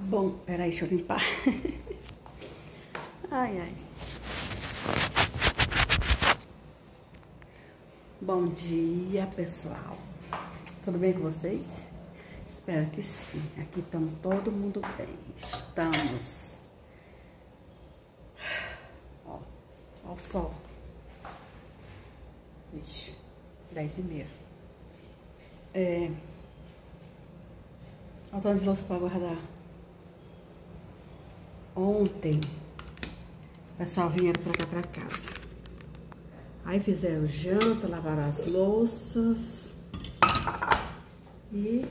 Bom, peraí, deixa eu limpar. Ai, ai. Bom dia, pessoal. Tudo bem com vocês? Espero que sim. Aqui estamos todo mundo bem. Estamos. Ó o sol. Vixe, 10h30. Olha o tanto de louça para guardar. Ontem, o pessoal vieram pra cá, pra casa. Aí fizeram janta, lavaram as louças. E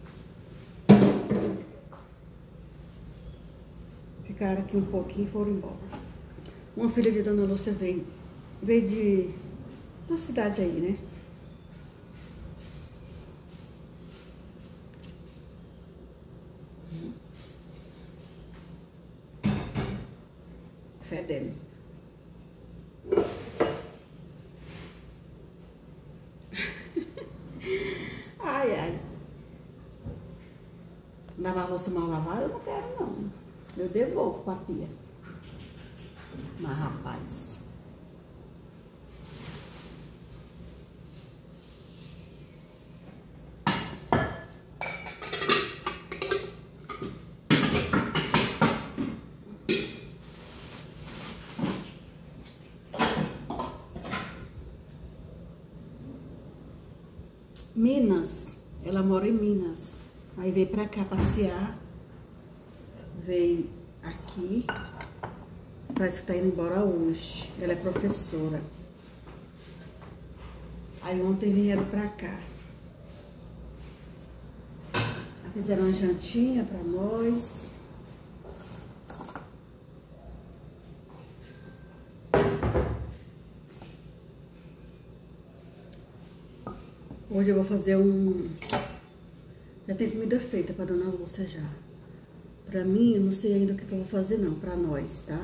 ficaram aqui um pouquinho e foram embora. Uma filha de Dona Lúcia veio de uma cidade aí, né? Fedendo. Ai, ai. Lavar a louça mal lavada eu não quero, não. Eu devolvo pra pia. Mas, rapaz. Minas, ela mora em Minas. Aí veio pra cá passear. Veio aqui. Parece que tá indo embora hoje. Ela é professora. Aí ontem vieram pra cá. Fizeram uma jantinha pra nós. Hoje eu vou fazer Já tem comida feita pra Dona Lúcia já. Pra mim, eu não sei ainda o que eu vou fazer não, pra nós, tá?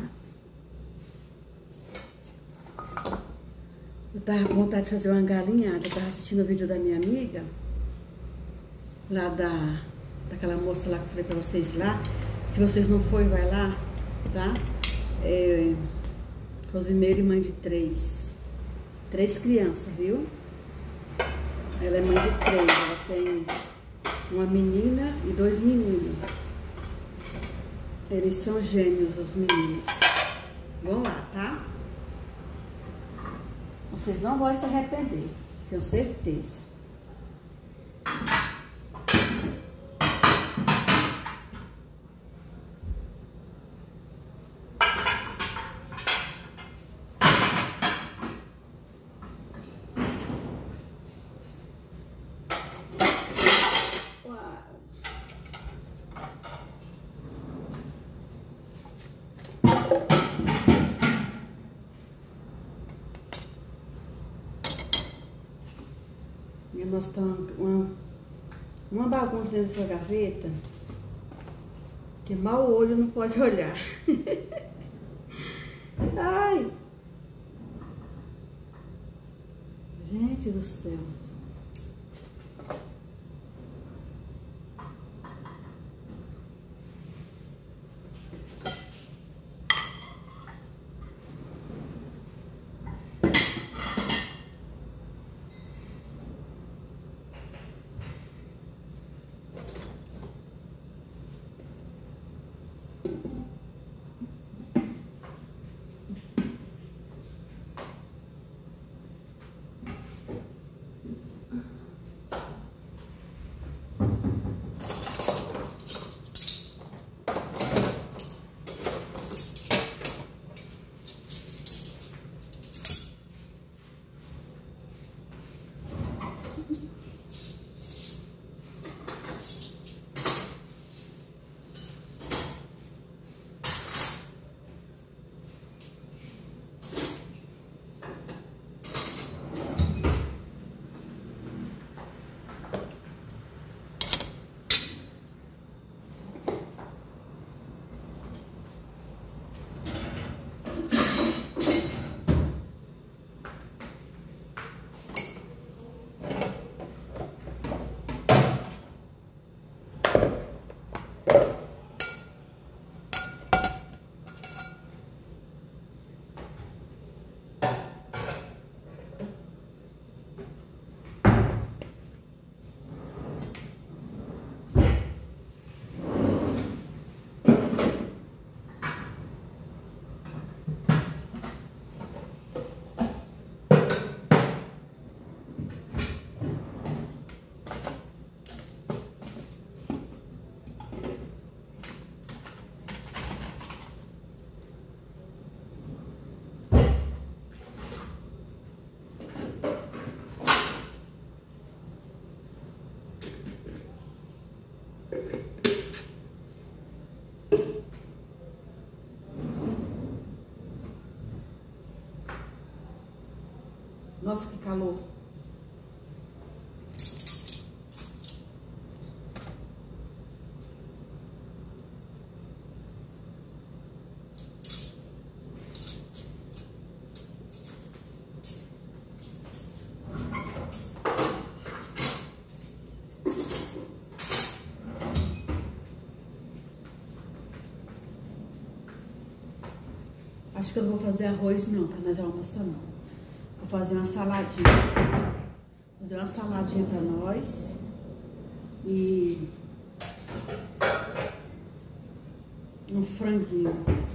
Eu tava com vontade de fazer uma galinhada. Eu tava assistindo o vídeo da minha amiga. Lá daquela moça lá que eu falei pra vocês lá. Se vocês não forem, vai lá, tá? Rosimeira e mãe de 3. 3 crianças, viu? Ela é mãe de 3. Ela tem uma menina e 2 meninos. Eles são gêmeos, os meninos. Vão lá, tá? Vocês não vão se arrepender, tenho certeza. E nós estamos uma bagunça dentro dessa gaveta que mal o olho não pode olhar. Ai! Gente do céu. Nossa, que calor. Acho que eu não vou fazer arroz não, tá? Nós já almoçamos não. Vou fazer uma saladinha. Fazer uma saladinha pra nós. E um franguinho.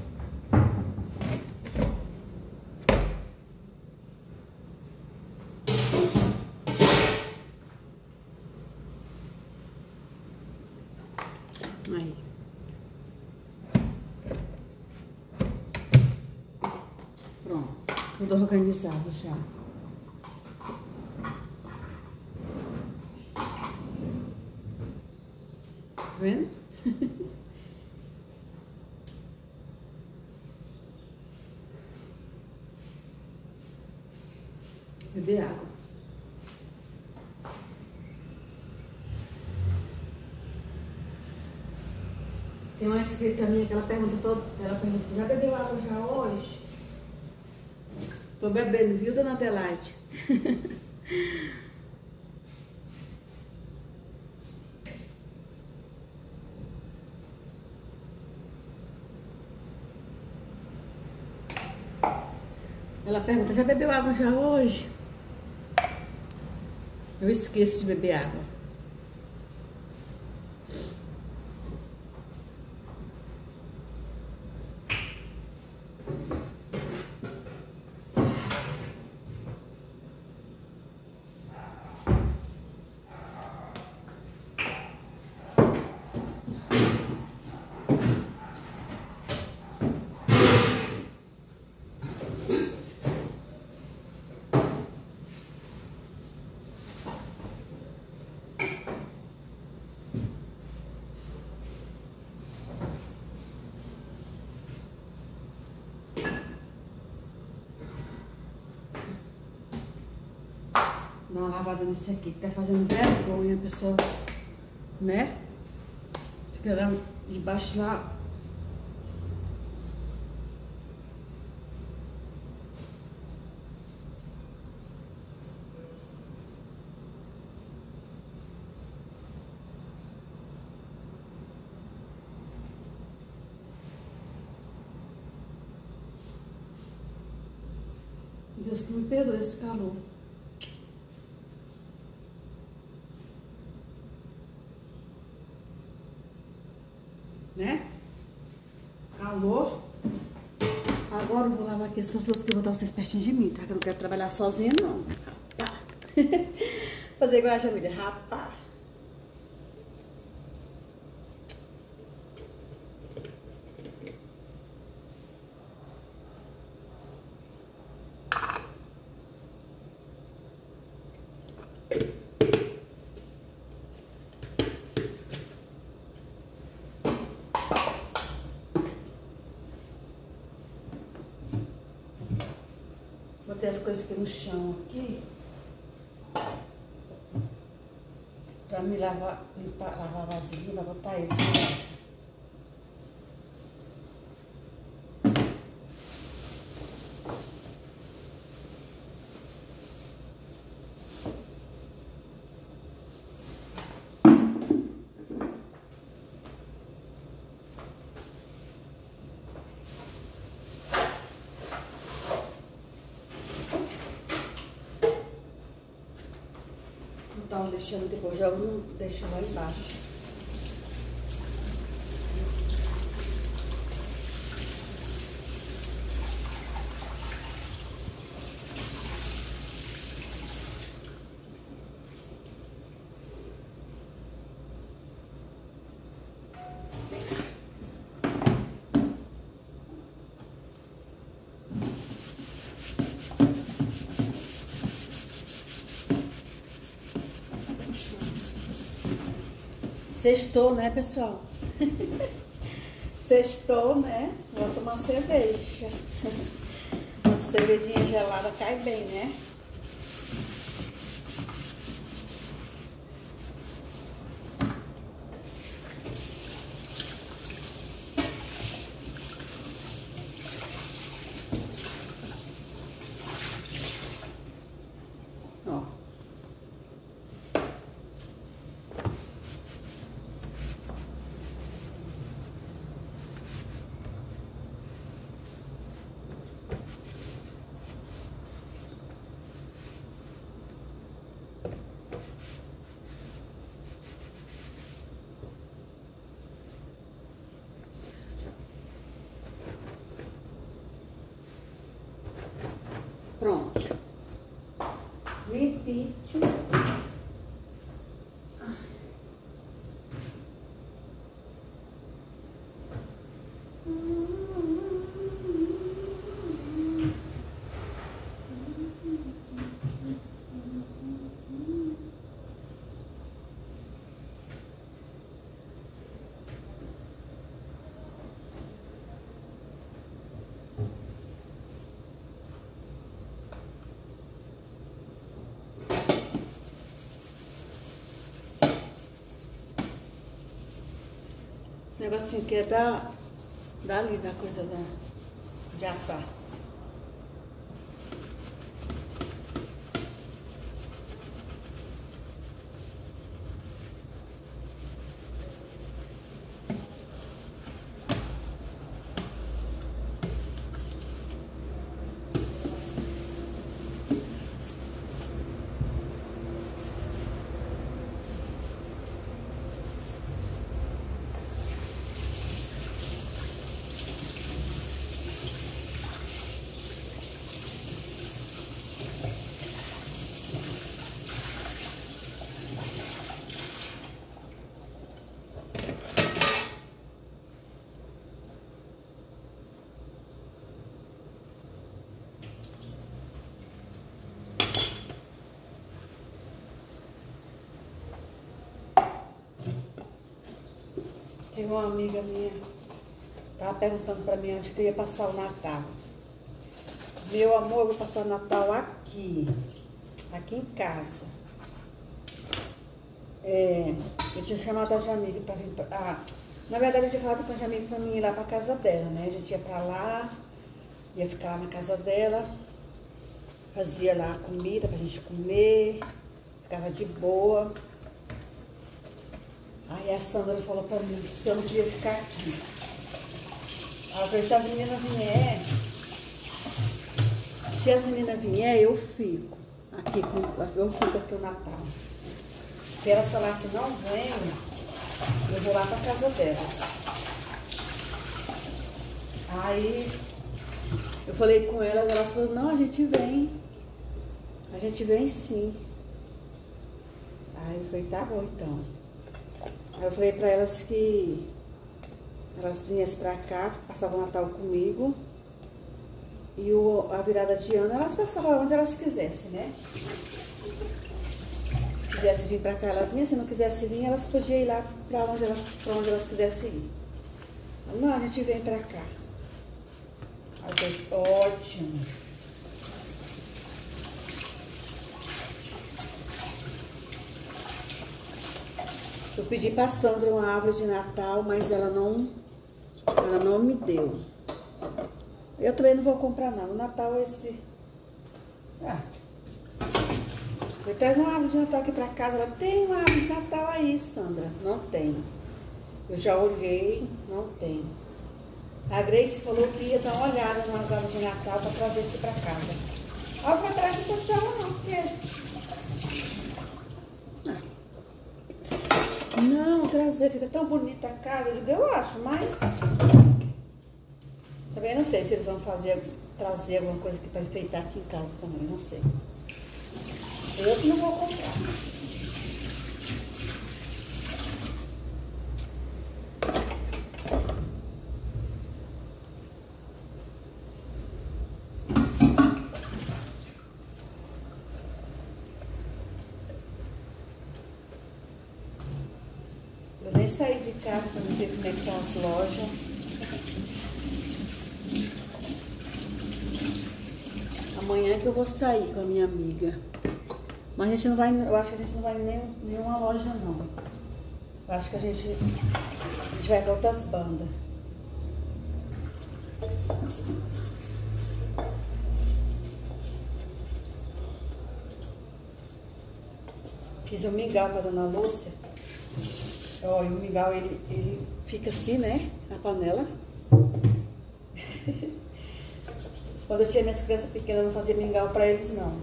Aí. Pronto, tudo organizado já. Tá vendo? Beber água. Tem uma inscrita minha que ela pergunta, já bebeu água já hoje? Tô bebendo, viu, dona Adelaide? Ela pergunta, já bebeu água já hoje? Eu esqueço de beber água. Dá uma lavada nisso aqui, que tá fazendo vergonha, a pessoa, né? Fica lá debaixo lá. Deus que me perdoe esse calor. Né? Calor. Agora eu vou lavar aqui essas louças que eu vou dar vocês pertinho de mim, tá? Que eu não quero trabalhar sozinha, não. Rapá. Fazer igual a Jamília. Rapá. Botei as coisas aqui no chão aqui. Pra me lavar vasilha, vai botar isso. Então, deixando depois, jogo, deixo lá embaixo. Sextou, né, pessoal? Sextou, né? Vou tomar cerveja. Uma cervejinha gelada cai bem, né? Ó. Pronto. Limpinho. Negocinho que é dali da coisa de assar. Tem uma amiga minha, tava perguntando pra mim onde que eu ia passar o Natal. Meu amor, eu vou passar o Natal aqui em casa. Eu tinha chamado a Jamile pra vir na verdade, eu tinha falado com a Jamile pra mim ir lá pra casa dela, né? A gente ia pra lá, ia ficar lá na casa dela, fazia lá comida pra gente comer, ficava de boa. Aí a Sandra falou pra mim se eu não queria ficar aqui. Ela falou, se as meninas vierem, eu fico aqui, eu fico aqui o Natal. Se elas falar que não vem, eu vou lá pra casa delas. Aí eu falei com elas, ela falou, não, a gente vem sim. Aí eu falei, tá bom então. Aí eu falei pra elas que elas viessem pra cá, passavam o Natal comigo. E a virada de ano, elas passavam onde elas quisessem, né? Se quisessem vir pra cá, elas vinham. Se não quisessem vir, elas podiam ir lá pra onde elas quisessem ir. Não, a gente vem pra cá. Aí eu falei, ótimo. Eu pedi pra Sandra uma árvore de Natal, mas ela não me deu. Eu também não vou comprar não. O Natal é esse. Eu pego uma árvore de Natal aqui pra casa. Ela tem uma árvore de Natal aí, Sandra. Não tem. Eu já olhei, não tem. A Grace falou que ia dar uma olhada nas árvores de Natal pra trazer aqui pra casa. Olha pra trás de pessoa não, porque... Não, trazer, fica tão bonita a casa, eu acho, mas também não sei se eles vão trazer alguma coisa aqui para enfeitar aqui em casa também, não sei. Eu que não vou comprar. casa para ver como é que tá as lojas. Amanhã que eu vou sair com a minha amiga. Mas a gente não vai, eu acho que a gente não vai em nenhuma loja não. Eu acho que a gente vai para outras bandas. Fiz um mingau para dona Lúcia. Ó, e o mingau ele fica assim, né? Na panela. Quando eu tinha minhas crianças pequenas, eu não fazia mingau para eles não.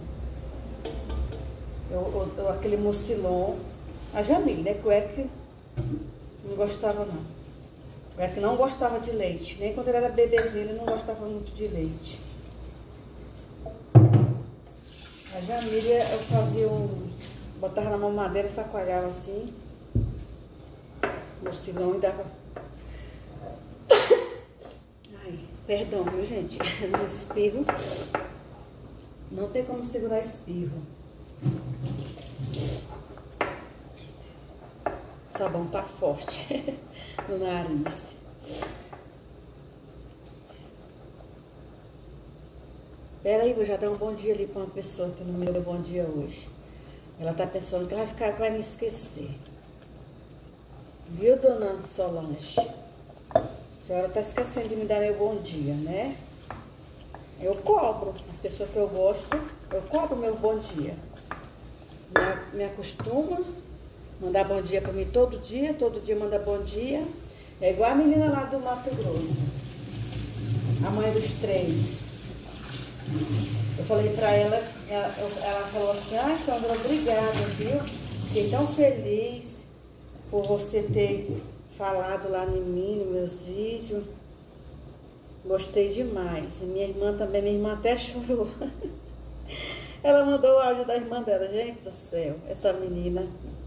Aquele mucilon. A Jamile, né? Que o Eric não gostava não. O Eric não gostava de leite. Nem quando ele era bebezinho, ele não gostava muito de leite. A Jamile, eu fazia botava na mamadeira, sacoalhava assim. Mucilon e dava... Ai, perdão, viu, gente? No espirro. Não tem como segurar espirro. O sabão tá forte no nariz. Pera aí, vou já dar um bom dia ali pra uma pessoa que não me deu bom dia hoje. Ela tá pensando que ela vai me esquecer. Viu, dona Solange? A senhora tá esquecendo de me dar meu bom dia, né? Eu cobro. As pessoas que eu gosto, eu cobro meu bom dia. Me acostuma mandar bom dia pra mim todo dia manda bom dia. É igual a menina lá do Mato Grosso, a mãe dos 3. Eu falei pra ela, ela falou assim: ai, Sandra, obrigada, viu? Fiquei tão feliz por você ter falado lá em mim, nos meus vídeos. Gostei demais. E minha irmã até chorou. Ela mandou o áudio da irmã dela. Gente do céu, essa menina.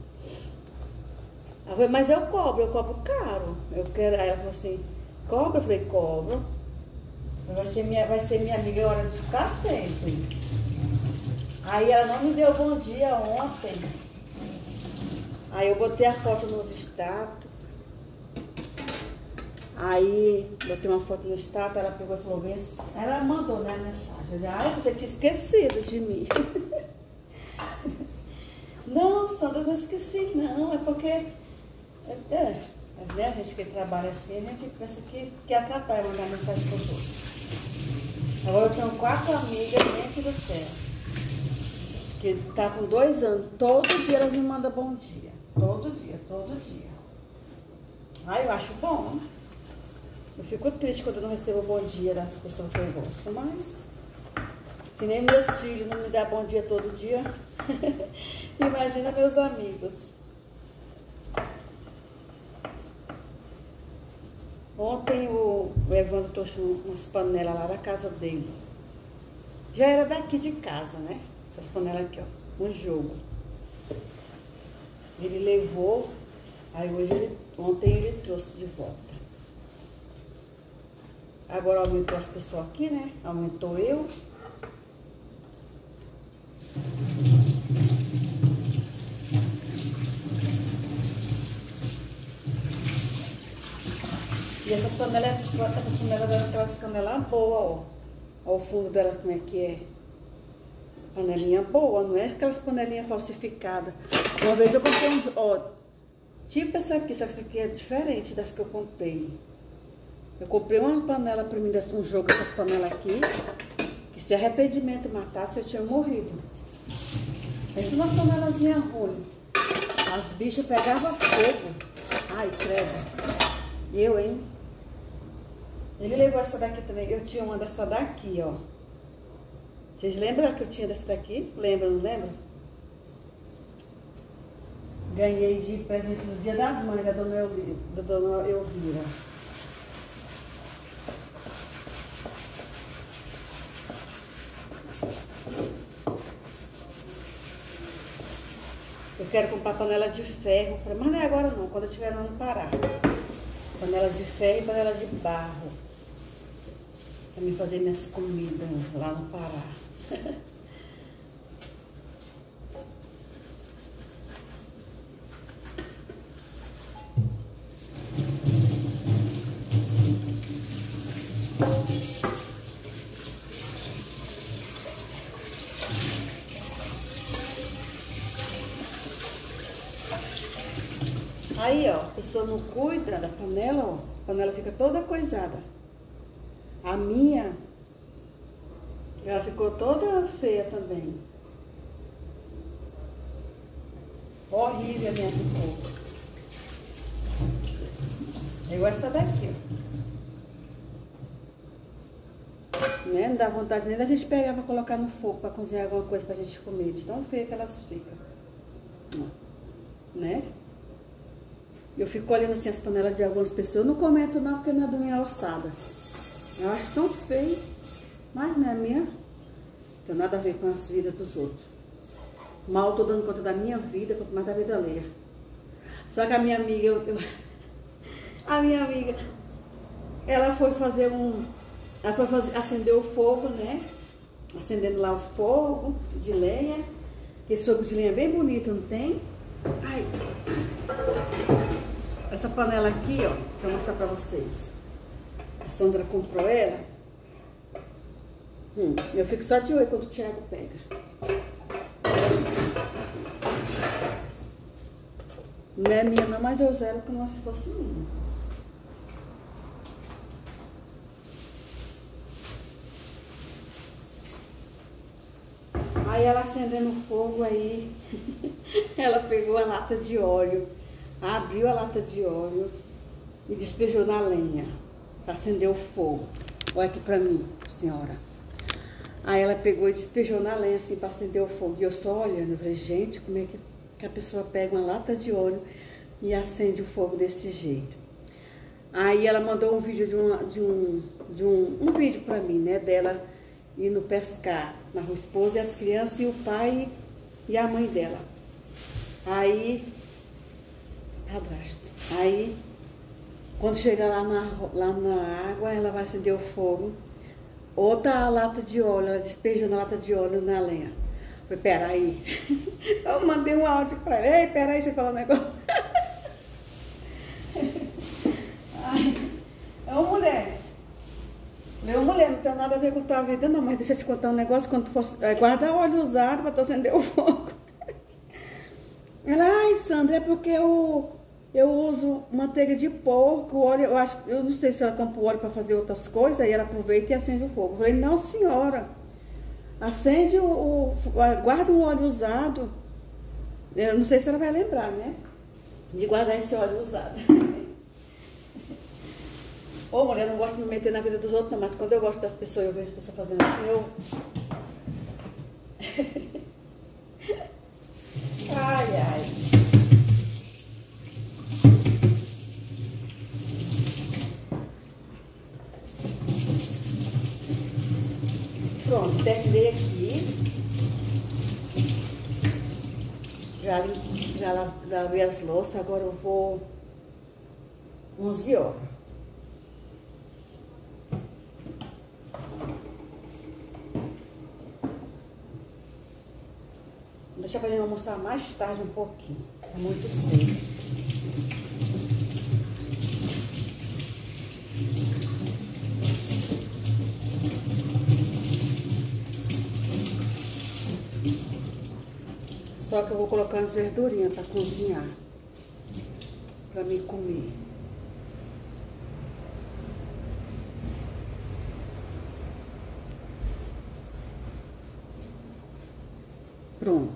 Ela falou, mas eu cobro caro. Eu quero. Aí ela falou assim, cobra? Eu falei, cobro. Vai ser minha amiga, é hora de ficar sempre. Aí ela não me deu bom dia ontem. Aí eu botei a foto nos status. Aí botei uma foto no status, ela pegou e falou bem assim. Ela mandou, né, a mensagem. Ai, você tinha esquecido de mim. Não, Sandra, eu não esqueci, não. É porque... Mas, né, a gente que trabalha assim, a gente pensa que atrapalha mandar mensagem para os outros. Agora eu tenho 4 amigas, gente do céu, que tá com 2 anos. Todo dia elas me mandam bom dia. Todo dia. Ai, eu acho bom. Eu fico triste quando eu não recebo bom dia das pessoas que eu gosto, mas se nem meus filhos não me dão bom dia todo dia, imagina meus amigos. Ontem o Evandro trouxe umas panelas lá da casa dele. Já era daqui de casa, né? Essas panelas aqui, ó. Um jogo. Ele levou, aí ontem ele trouxe de volta. Agora aumentou as pessoas aqui, né? Aumentou eu. E essas panelas eram aquelas panelas boas, ó. Ó o fundo dela como é que é. Panelinha boa, não é aquelas panelinhas falsificadas. Uma vez eu comprei ó, tipo essa aqui, só que essa aqui é diferente das que eu comprei. Eu comprei uma panela pra mim, um jogo dessas panelas aqui, que se arrependimento matasse, eu tinha morrido. Essa é uma panelazinha ruim. As bichas pegavam fogo. Ai, credo. Eu, hein? Ele levou essa daqui também. Eu tinha uma dessa daqui, ó. Vocês lembram que eu tinha dessa daqui? Lembram, não lembram? Ganhei de presente no Dia das Mães da dona Elvira. Eu quero comprar panela de ferro, mas não é agora não, quando eu estiver lá no Pará. Panela de ferro e panela de barro. Pra mim fazer minhas comidas lá no Pará. Aí, ó, a pessoa não cuida da panela, ó. A panela fica toda coisada. A minha, ela ficou toda feia também. Horrível a minha ficou. É igual essa daqui, ó. Né? Não dá vontade nem da gente pegar pra colocar no fogo, pra cozinhar alguma coisa pra gente comer. De tão feia que elas ficam. Né? Eu fico olhando assim as panelas de algumas pessoas. Eu não comento não, porque não é da minha ossada. Eu acho tão feio. Mas não é minha. Não tem nada a ver com as vidas dos outros. Mal tô dando conta da minha vida, quanto mais da vida alheia. Só que a minha amiga, a minha amiga, ela foi fazer acender o fogo, né? Acendendo lá o fogo de lenha. Esse fogo de lenha é bem bonito, não tem? Ai. Essa panela aqui, ó, deixa eu mostrar pra vocês. A Sandra comprou ela. Eu fico só de olho quando o Thiago pega. Não é minha não, mas eu zero como se fosse minha. Aí ela acendendo o fogo aí, ela pegou a lata de óleo, abriu a lata de óleo e despejou na lenha para acender o fogo. Olha aqui pra mim, senhora. Aí ela pegou e despejou na lenha assim para acender o fogo. E eu só olhando, eu falei, gente, como é que a pessoa pega uma lata de óleo e acende o fogo desse jeito? Aí ela mandou um vídeo um vídeo para mim, né, dela indo pescar na rua, esposa e as crianças e o pai e a mãe dela. Aí, aí quando chega lá na água, ela vai acender o fogo. Outra lata de óleo, ela despejando a lata de óleo na lenha. Eu falei, peraí. Eu mandei um áudio pra ela. Ei, peraí, você falou um negócio. Ai, é uma mulher. Meu mulher, não tem nada a ver com tua vida, não, mas deixa eu te contar um negócio. Quando tu for, guarda óleo usado pra tu acender o fogo. Ela, ai, Sandra, é porque eu uso manteiga de porco, óleo, eu não sei se ela compra óleo para fazer outras coisas, aí ela aproveita e acende o fogo. Eu falei, não, senhora, acende guarda o óleo usado. Eu não sei se ela vai lembrar, né? De guardar esse óleo usado. Ô, mulher, eu não gosto de me meter na vida dos outros, não, mas quando eu gosto das pessoas, eu vejo as pessoas fazendo assim, Ai, ai. Pronto, terminei aqui. Já lavei as louças, agora eu vou 11 horas. Vou deixar pra gente almoçar mais tarde um pouquinho. É muito cedo. Só que eu vou colocar as verdurinhas para cozinhar, para mim comer. Pronto.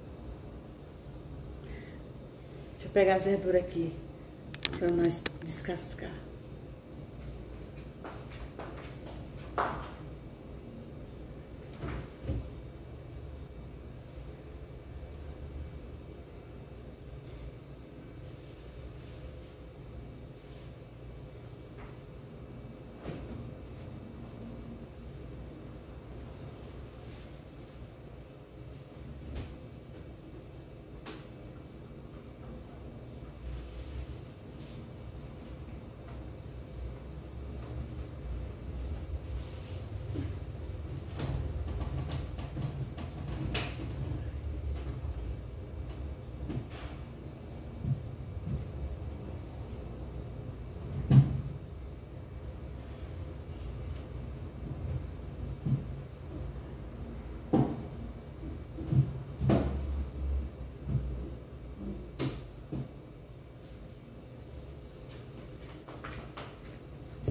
Deixa eu pegar as verduras aqui para nós descascar.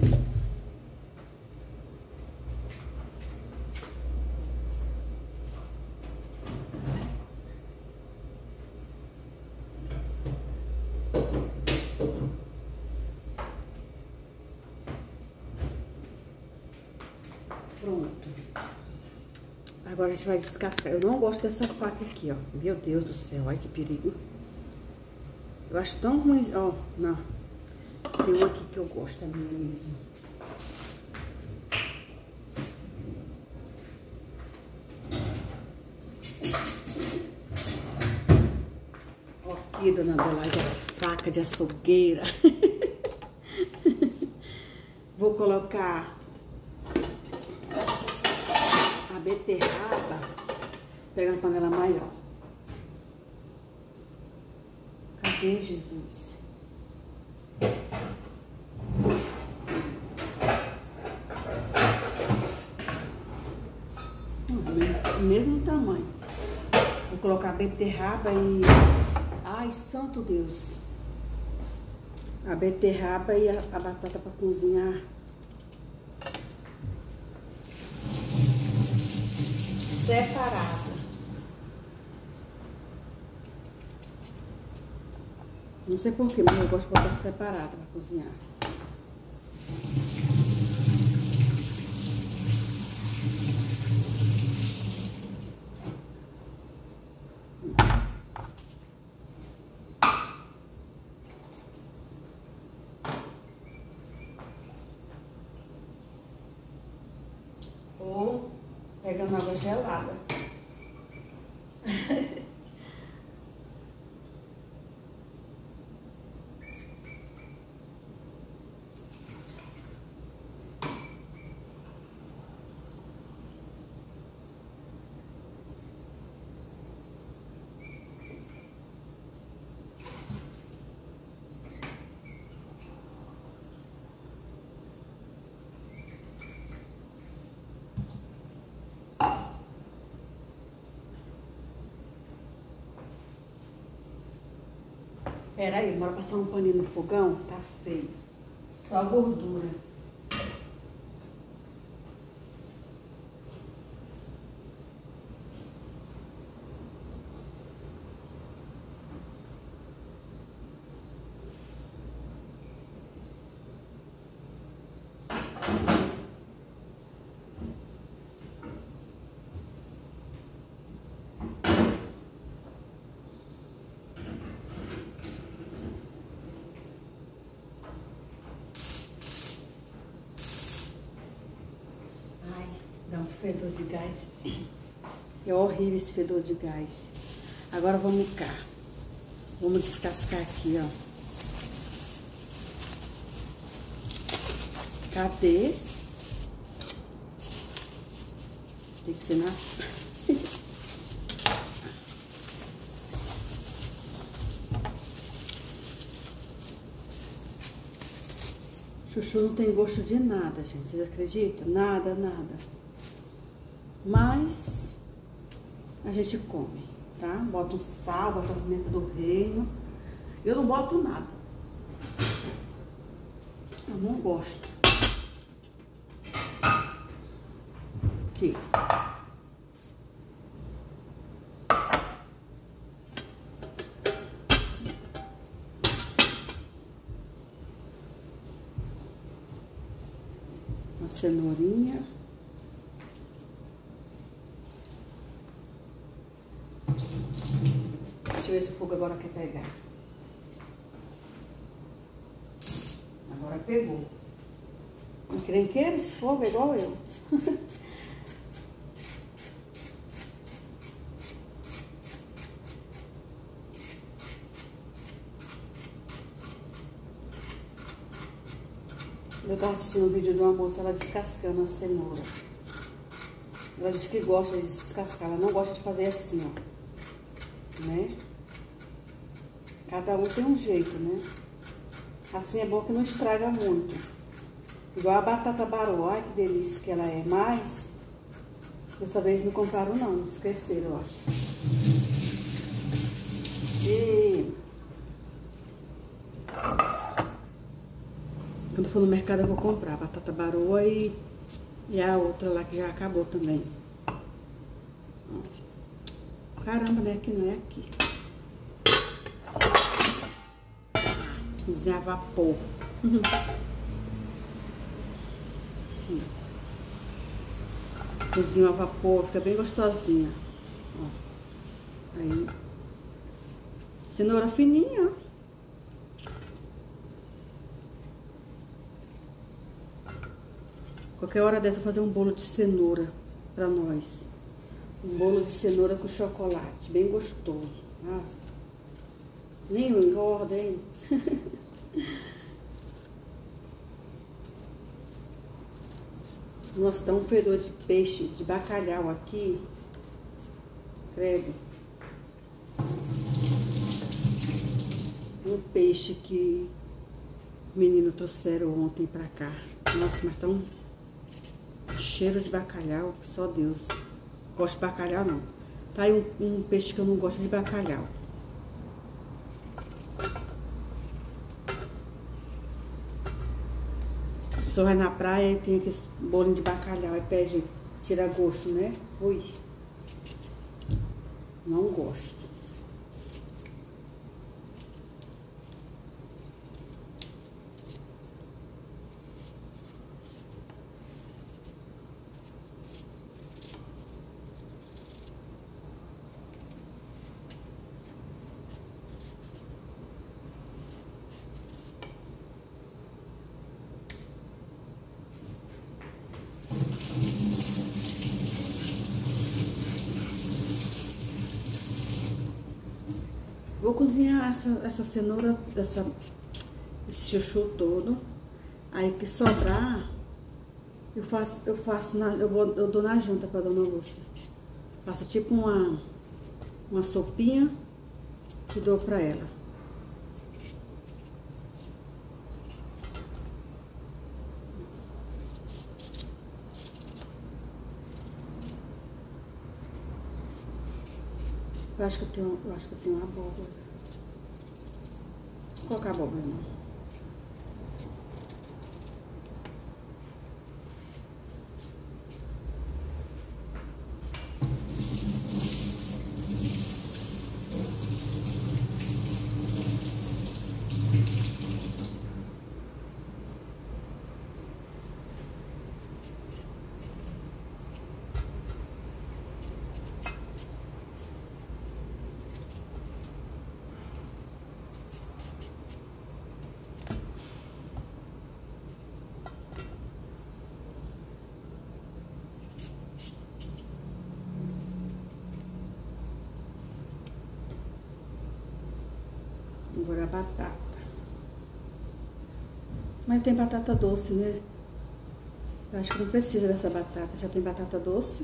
Pronto. Agora a gente vai descascar. Eu não gosto dessa faca aqui, ó. Meu Deus do céu, olha que perigo. Eu acho tão ruim. Ó, não. Tem uma aqui que eu gosto, a minha mesmo. Ó aqui, dona Adelaide, a faca de açougueira. Vou colocar a beterraba, pegar uma panela maior. Cadê, Jesus? Mesmo tamanho. Vou colocar a beterraba e... Ai, santo Deus! A beterraba e a batata para cozinhar. Separado. Não sei porquê, mas eu gosto de botar separado para cozinhar. Ou pegando água gelada. Pera aí, bora passar um paninho no fogão? Tá feio. Só a gordura. Dá um fedor de gás. É horrível esse fedor de gás. Agora vamos cá. Vamos descascar aqui, ó. Cadê? Tem que ser na... Chuchu não tem gosto de nada, gente. Vocês acreditam? Nada, nada. Mas a gente come, tá? Bota o sal, bota a pimenta do reino. Eu não boto nada. Eu não gosto. Aqui. Uma cenourinha. Deixa eu ver se o fogo agora quer pegar. Agora pegou. Encrenqueiro esse fogo, é igual eu. Eu tava assistindo um vídeo de uma moça, ela descascando a cenoura. Ela diz que gosta de descascar, ela não gosta de fazer assim, ó. Né? Cada um tem um jeito, né? Assim é bom que não estraga muito. Igual a batata baroa, ai que delícia que ela é. Mas, dessa vez não compraram não, esqueceram, eu acho. E... Quando for no mercado eu vou comprar batata baroa e a outra lá que já acabou também. Caramba, né? Aqui não é aqui. Cozinhar a vapor. Cozinha a vapor, fica bem gostosinha. Ó. Aí. Cenoura fininha, ó. Qualquer hora dessa eu vou fazer um bolo de cenoura pra nós. Um bolo de cenoura com chocolate, bem gostoso. Ah, nem engorda, hein? Nossa, tá um fedor de peixe, de bacalhau aqui. Credo. Um peixe que o menino trouxeram ontem pra cá. Nossa, mas tá um cheiro de bacalhau, só Deus. Gosto de bacalhau, não. Tá aí um peixe que eu não gosto de bacalhau. A pessoa vai na praia e tem aquele bolinho de bacalhau e pede, tira gosto, né? Ui. Não gosto. Vou cozinhar essa cenoura, esse chuchu todo. Aí que sobrar, eu dou na janta pra Dona Lúcia. Faço tipo uma sopinha e dou pra ela. Eu acho que eu tenho uma abóbora. Vou colocar a abóbora, não. Agora a batata. Mas tem batata doce, né? Eu acho que não precisa dessa batata. Já tem batata doce.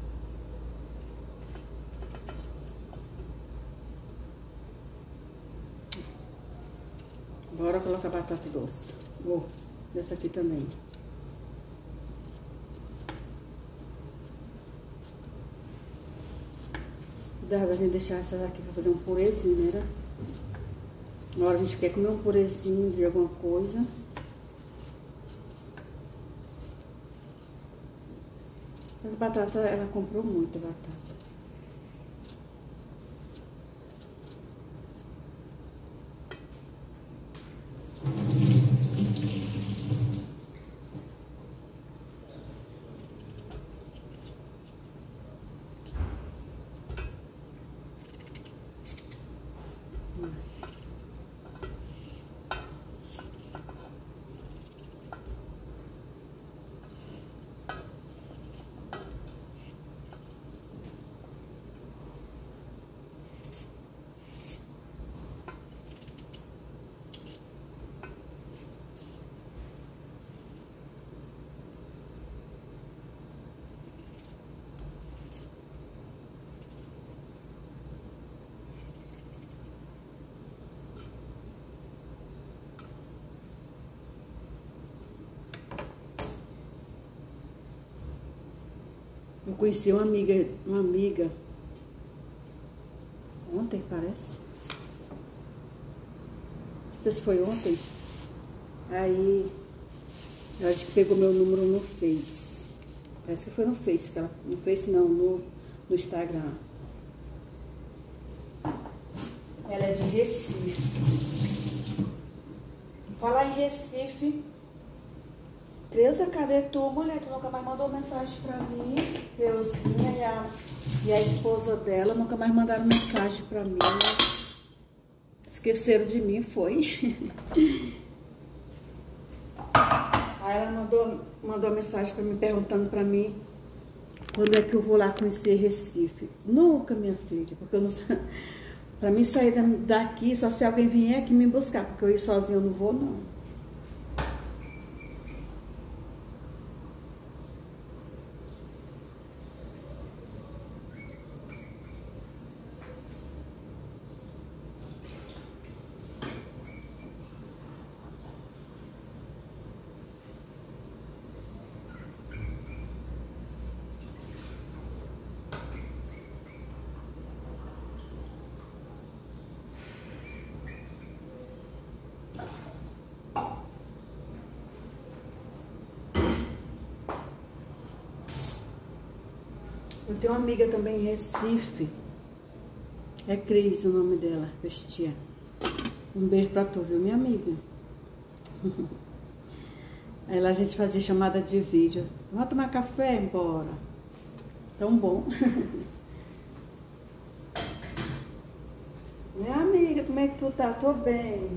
Bora colocar batata doce. Dessa aqui também. Dá pra gente deixar essas aqui pra fazer um purezinho, né? Na hora a gente quer comer um purezinho de alguma coisa. A batata, ela comprou muita batata. Eu conheci uma amiga ontem, parece. Não sei se foi ontem. Aí Eu acho que pegou meu número no Face. Parece que foi no Face, que ela, no Face não, no Instagram. Ela é de Recife. Falar em Recife. Creuza, cadê tu, mulher? Tu nunca mais mandou mensagem pra mim. Creuzinha e a esposa dela nunca mais mandaram mensagem pra mim. Esqueceram de mim, foi. Aí ela mandou mensagem pra mim, perguntando pra mim quando é que eu vou lá conhecer Recife. Nunca, minha filha, porque eu não sei. Pra mim sair daqui, só se alguém vier aqui me buscar, porque eu ir sozinha eu não vou, não. Eu tenho uma amiga também em Recife. É Cris o nome dela, Cristia. Um beijo pra tu, viu, minha amiga? Aí lá a gente fazia chamada de vídeo. Vamos tomar café? Bora. Tão bom. Minha amiga, como é que tu tá? Tô bem.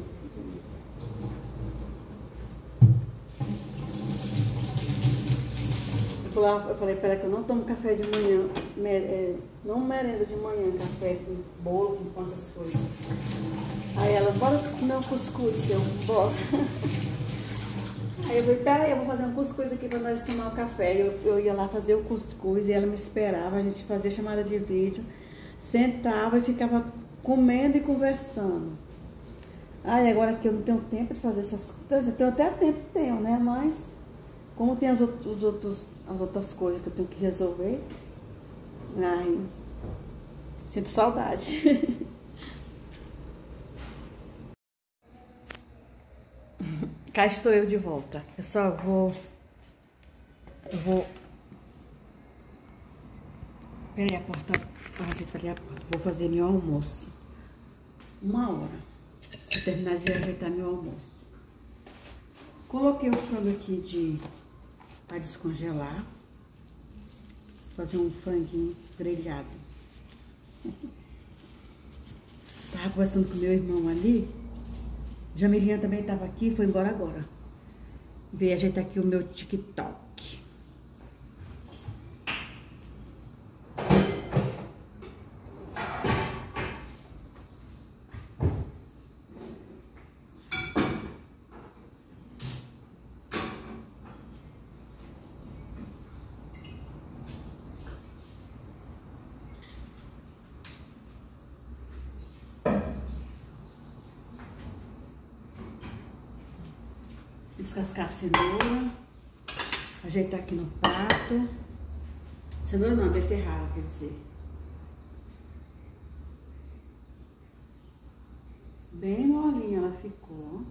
Eu falei pra ela que eu não tomo café de manhã, não merenda de manhã, café com bolo, com essas coisas. Aí ela, bora comer um cuscuz, eu, bora. Aí eu falei, peraí, eu vou fazer um cuscuz aqui pra nós tomar o café. Eu ia lá fazer o cuscuz e ela me esperava, a gente fazia chamada de vídeo, sentava e ficava comendo e conversando. Aí agora que eu não tenho tempo de fazer essas coisas, eu tenho até tempo, tenho, né, mas como tem as outras coisas que eu tenho que resolver, ai, sinto saudade. Cá estou eu de volta. Eu só vou... Peraí, a porta... Ajeitar ali a porta. Vou fazer meu almoço. 1 hora. Vou terminar de ajeitar meu almoço. Coloquei o frango aqui para descongelar. Fazer um franguinho grelhado. Tava conversando com meu irmão ali. Jamilinha também estava aqui, foi embora agora. Veio ajeitar aqui o meu TikTok. Descascar a cenoura, ajeitar aqui no prato. Cenoura não, beterraba, quer dizer. Bem molinha ela ficou.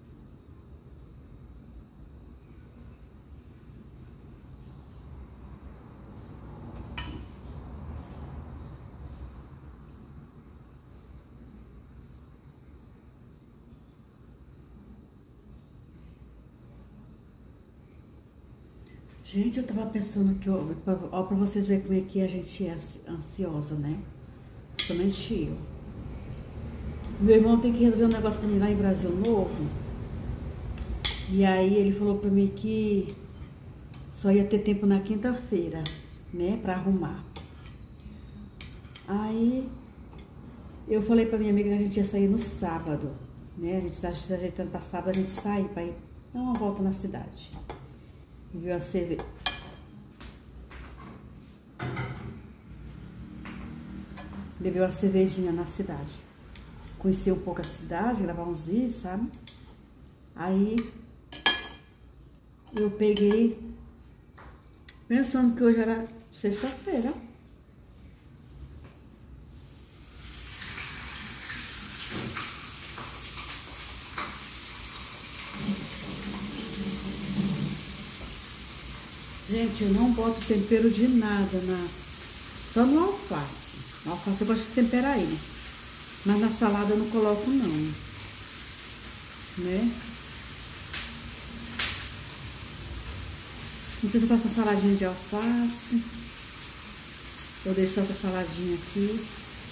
Gente, eu tava pensando que, ó, pra vocês verem como é que a gente é ansiosa, né? Somente eu. Meu irmão tem que resolver um negócio pra mim lá em Brasil Novo. E aí ele falou pra mim que só ia ter tempo na quinta-feira, né? Pra arrumar. Aí eu falei pra minha amiga que a gente ia sair no sábado, né? A gente tá se ajeitando pra sábado, a gente sair pra ir dar uma volta na cidade. Viu a cerveja? Bebeu uma cervejinha na cidade. Conhecer um pouco a cidade, gravar uns vídeos, sabe? Aí eu peguei, pensando que hoje era sexta-feira. Gente, eu não boto tempero de nada só no alface. No alface eu gosto de temperar ele. Mas na salada eu não coloco não. Né? Então eu faço uma saladinha de alface. Eu deixo essa saladinha aqui.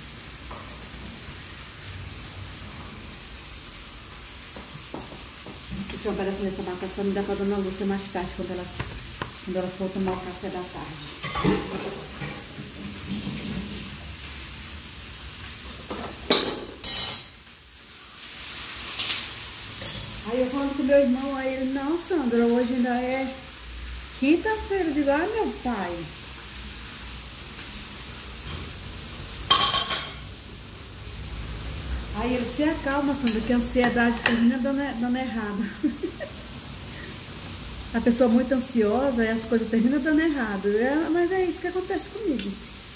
Deixa eu pegar essa batata pra me dar pra Dona Lúcia mais tarde, quando ela for tomar o café da tarde. Aí eu falando com meu irmão, aí ele, não, Sandra, hoje ainda é quinta-feira. Eu digo, meu pai. Aí ele, se acalma, Sandra, que a ansiedade termina dando errado. A pessoa muito ansiosa e as coisas terminam dando errado. Mas é isso que acontece comigo.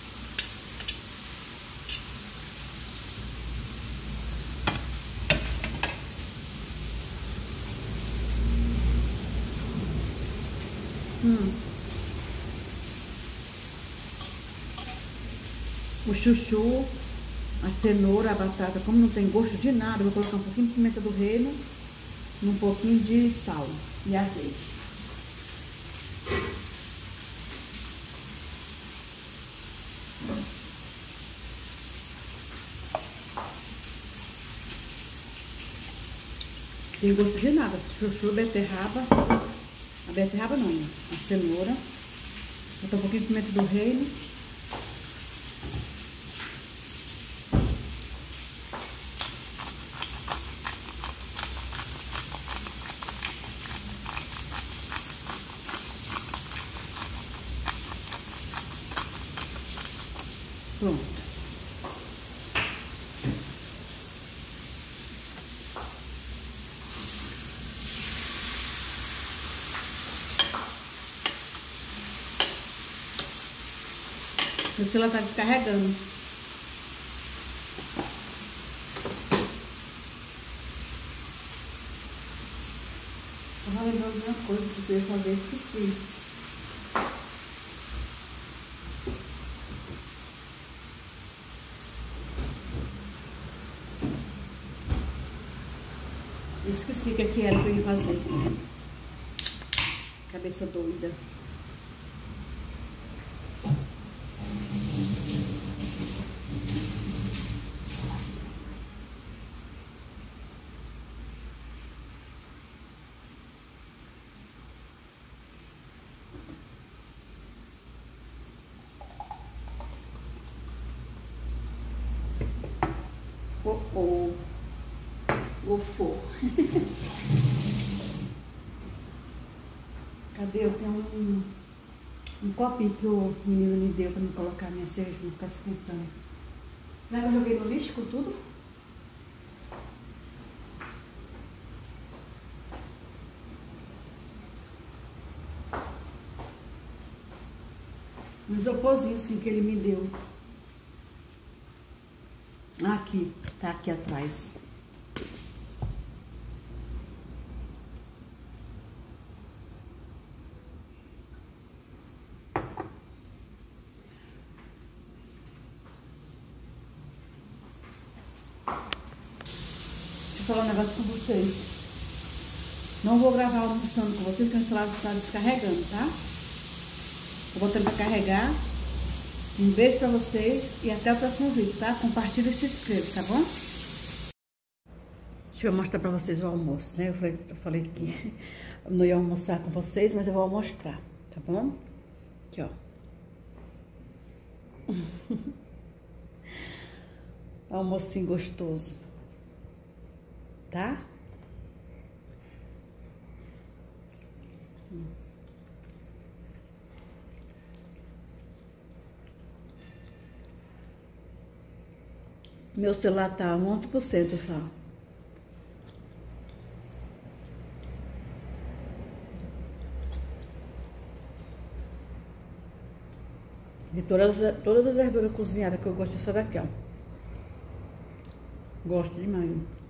O chuchu, a cenoura, a batata, como não tem gosto de nada, eu vou colocar um pouquinho de pimenta do reino e um pouquinho de sal e azeite. Tem gosto de nada, chuchu, beterraba, a beterraba não, a cenoura, botar um pouquinho de pimenta do reino. Pronto. O celular tá descarregando. Eu vou lembrar de uma coisa que eu ia fazer, esqueci. Esqueci o que era que eu ia fazer. Cabeça doida. Gofou. Cadê? Eu tenho um copinho que o menino me deu pra me colocar minha cerveja pra não ficar esquentando. Lembra que eu joguei no lixo com tudo? Um isoporzinho assim que ele me deu. Aqui, tá aqui atrás. Deixa eu falar um negócio com vocês. Não vou gravar almoçando com vocês, porque o celular está descarregando, tá? Vou botando pra carregar. Um beijo pra vocês e até o próximo vídeo, tá? Compartilha e se inscreva, tá bom? Deixa eu mostrar pra vocês o almoço, né? Eu falei que eu não ia almoçar com vocês, mas eu vou mostrar, tá bom? Aqui, ó. Almocinho gostoso, tá? Meu celular tá 11% só. De todas as verduras cozinhadas que eu gosto, essa daqui, ó. Gosto demais.